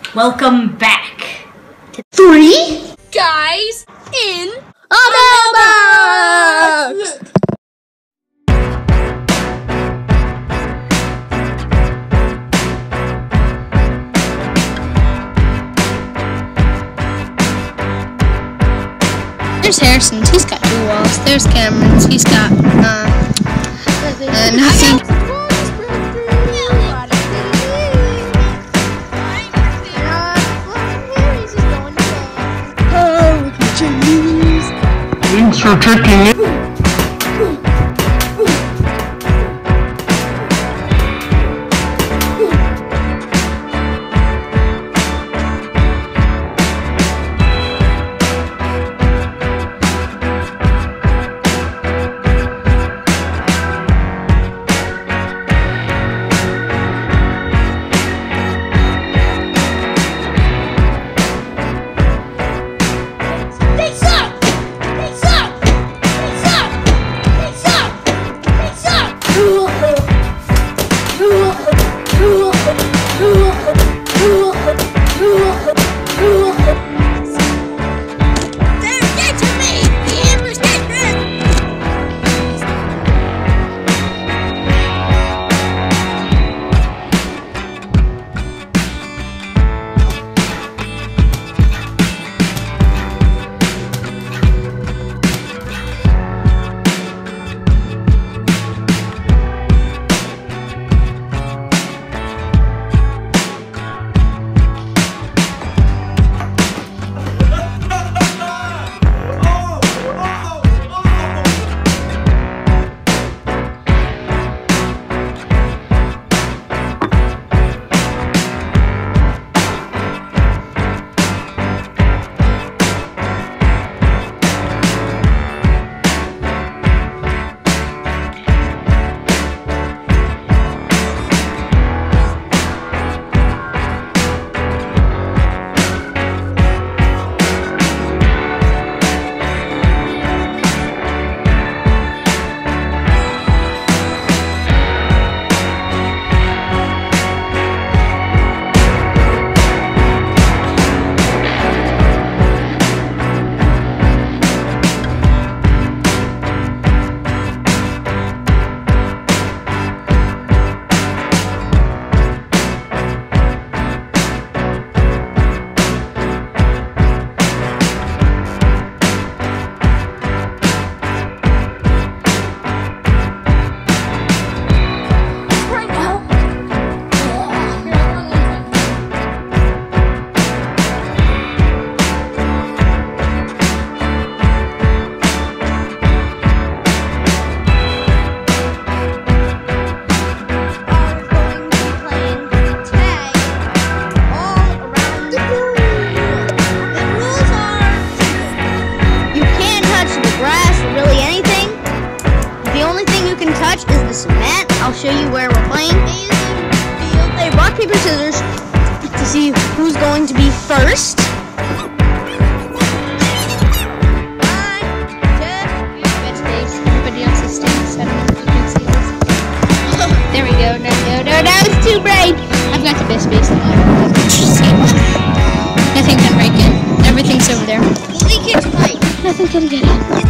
Welcome back to 3 Guys in a Mailbox! There's Harrison's, he's got 2 walls. There's Cameron's, he's got, nothing. Thanks for checking in. Touch is the cement. I'll show you where we're playing. We'll play rock, paper, scissors to see who's going to be first. Everybody else is staying, so I don't know if you can see this. There we go. No, it's too bright. I've got the best space in life. Nothing can break it. Everything's over there. We can't fight. Nothing can get in.